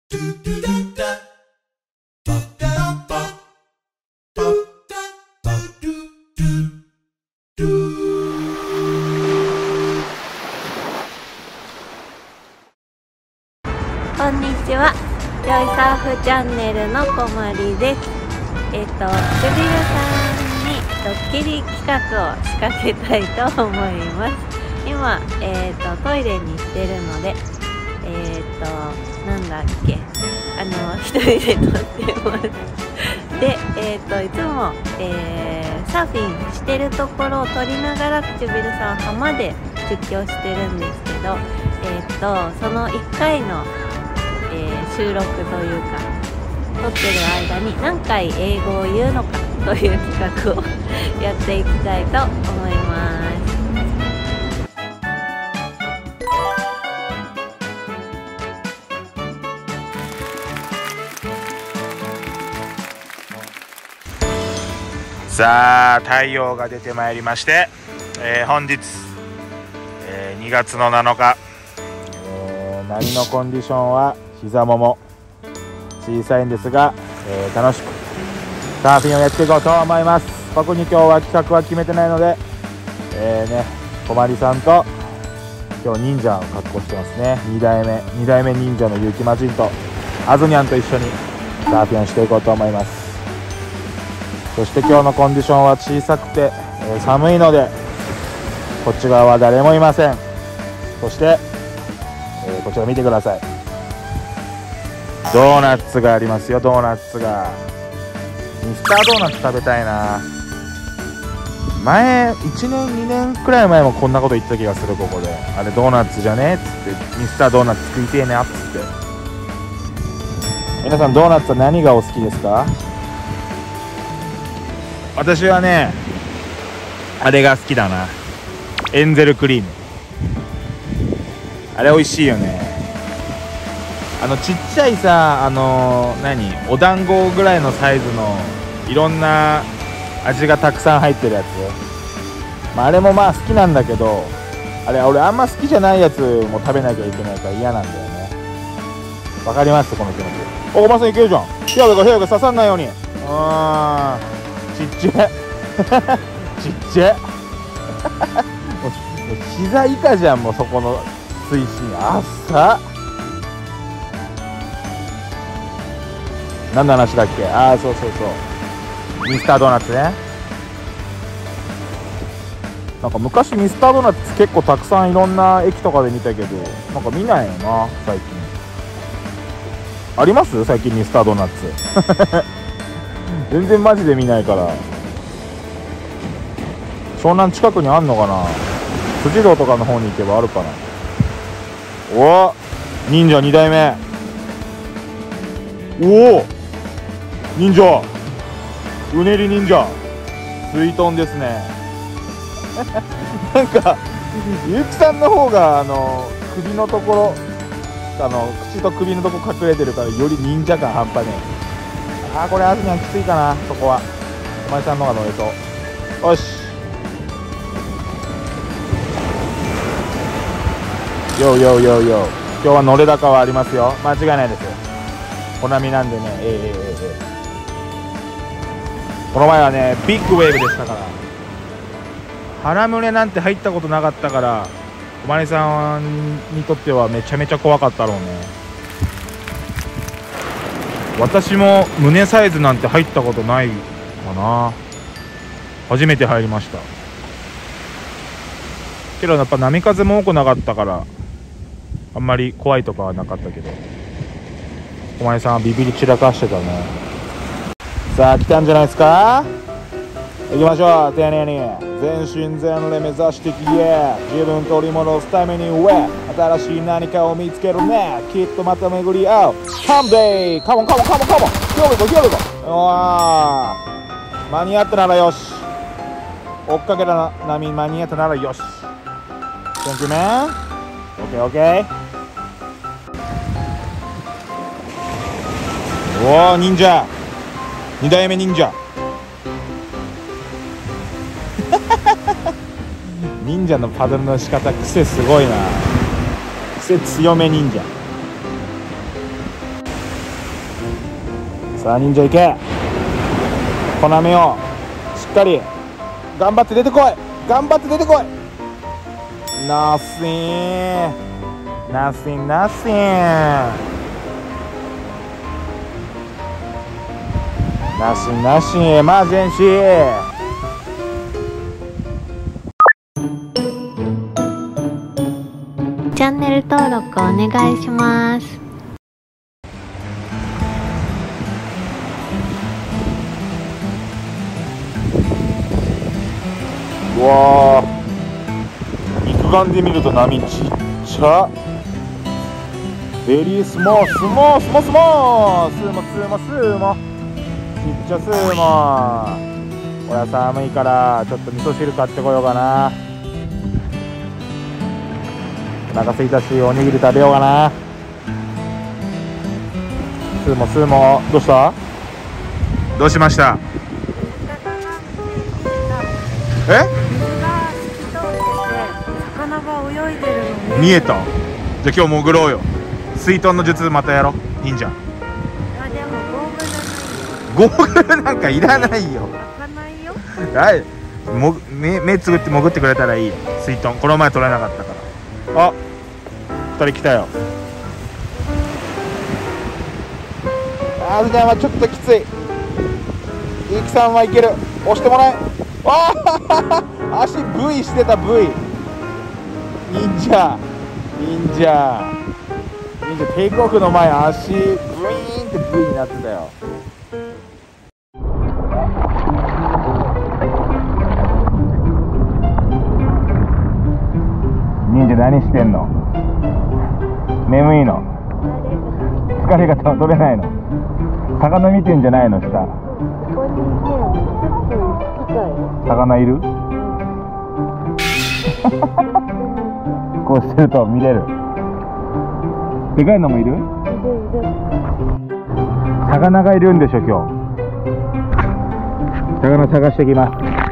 こんにちは、ジョイサーフチャンネルのこまりです。くびるさんにドッキリ企画を仕掛けたいと思います。今、トイレに行ってるので、なんだっけ、一人で撮ってます。で、いつも、サーフィンしてるところを撮りながらくちびるさん浜で実況してるんですけど、その1回の収録というか撮ってる間に何回英語を言うのかという企画をやっていきたいと思います。 さあ太陽が出てまいりまして、本日、2月の7日、波のコンディションは膝もも小さいんですが、楽しくサーフィンをやっていこうと思います。特に今日は企画は決めてないので、こまりさんと今日忍者の格好してますね。2代目忍者のゆきまじんとあずにゃんと一緒にサーフィンをしていこうと思います。そして今日のコンディションは小さくて、寒いのでこっち側は誰もいません。そして、こちら見てください。ドーナツがありますよ。ドーナツがミスタードーナツ食べたいな。前1年2年くらい前もこんなこと言った気がする。ここであれドーナツじゃねえっつってミスタードーナツ食いてえねっつって。皆さんドーナツは何がお好きですか？私はねあれが好きだな。エンゼルクリーム、あれ美味しいよね。ちっちゃいさ、お団子ぐらいのサイズのいろんな味がたくさん入ってるやつ、あれもまあ好きなんだけど、あれ俺あんま好きじゃないやつも食べなきゃいけないから嫌なんだよね。わかりますこの気持ち。おまさんいけるじゃん。火が刺さんないように。ちっちゃいちっちゃいもう膝以下じゃん。もうそこの水深あっさ。何の話だっけ？そうミスタードーナツね。なんか昔ミスタードーナツ結構たくさんいろんな駅とかで見たけど、なんか見ないよな最近。あります最近ミスタードーナツ全然マジで見ないから。湘南近くにあんのかな。辻堂とかの方に行けばあるかな。お忍者2代目。おお忍者うねり忍者水遁ですねなんかゆうきさんの方が首のところ口と首のとこ隠れてるからより忍者感半端ねえ。これあずにゃんきついかな。そこはお前さんの方が乗れそう。よしよ今日は乗れ高はありますよ。間違いないです。コナミなんでね。この前はねビッグウェーブでしたから。腹胸なんて入ったことなかったから、おまりさんにとってはめちゃめちゃ怖かったろうね。私も胸サイズなんて入ったことないかな。初めて入りましたけど、やっぱ波風も多くなかったからあんまり怖いとかはなかったけど、お前さんはビビり散らかしてたね。さあ来たんじゃないですか。行きましょう。丁寧に全身全霊目指してきや。自分取り戻すために上新しい何かを見つけるね。きっとまた巡り合う。ハムデイカモンヒョルゴ。間に合ったならよし。追っかけた波間に合ったならよし。Thank you man。 OK。おお忍者2代目忍者忍者のパドルの仕方癖すごいな。癖強め忍者。 さあ忍者行け。コナミをしっかり頑張って出てこい。頑張って出てこい。ナッシンナッシンナッシンナッシンナッシンエマージェンシー。 チャンネル登録お願いします。 うわー、肉眼で見ると波ちっちゃ。ベリースモースモースモースモースモスモスモちっちゃスーモ。俺は寒いからちょっと味噌汁買ってこようかな。お腹空いたしおにぎり食べようかな。スーモスーモ、どうした？どうしました？え？ 魚が泳いでるの見えた？じゃあ今日潜ろうよ。水遁の術またやろう忍者。 あ、でもゴーグルないよ。 ゴーグルなんかいらないよ。 開かないよ。 はい、目つぶって潜ってくれたらいいよ。水遁この前取れなかったから。あ、2人来たよ。あー、じゃあちょっときつい。ゆきさんはいける。押してもらえ。ああ足 V してた。 V 忍者テイクオフの前足ブイーンって V になってたよ。忍者何してんの？眠いの？疲れが取れないの？魚見てんじゃないの？下ここにね、 魚いる？こうしてると見れる。でかいのもいる？魚がいるんでしょ今日。魚探してきます。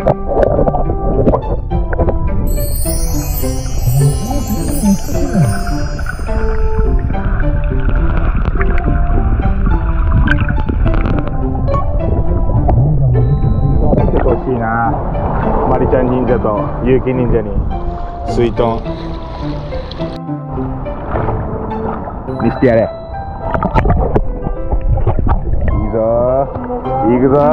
来てほしいな。マリちゃん忍者とゆうき忍者に水遁見してやれ。いいぞー、行くぞ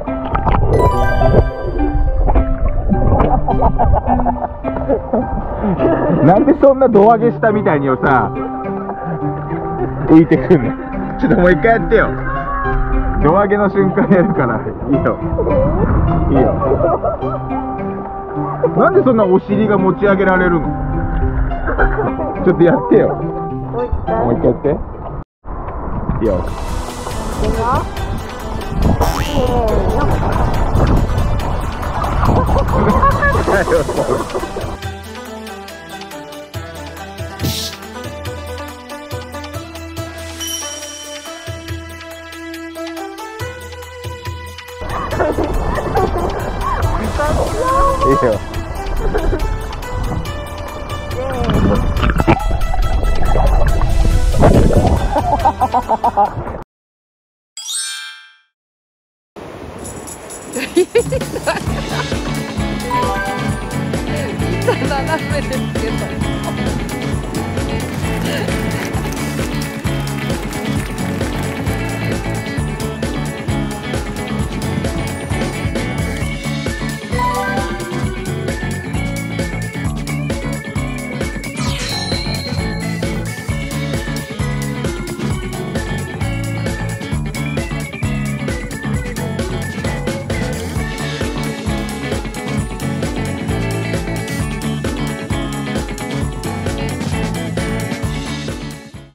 ー。なんでそんな胴上げしたみたいにさ浮いてくんの？ちょっともう一回やってよ。胴上げの瞬間やるからいいよいいよ。なんでそんなお尻が持ち上げられるの？ちょっとやってよ。もう一回やって。いいよ。いいよ。